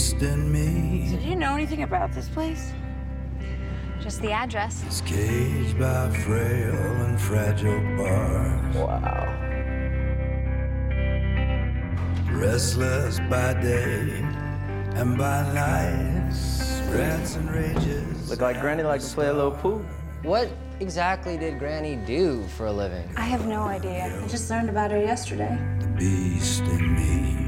beast in me. So do you know anything about this place? Just the address. Is caged by frail and fragile bars. Wow. Restless by day and by night, rants and rages. Look like Granny likes to play a little pool. What exactly did Granny do for a living? I have no idea. I just learned about her yesterday. The beast in me.